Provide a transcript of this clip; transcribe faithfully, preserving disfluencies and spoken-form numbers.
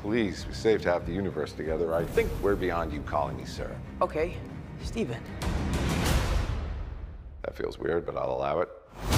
Please, we saved half the universe together. I think we're beyond you calling me sir. Okay, Steven. That feels weird, but I'll allow it.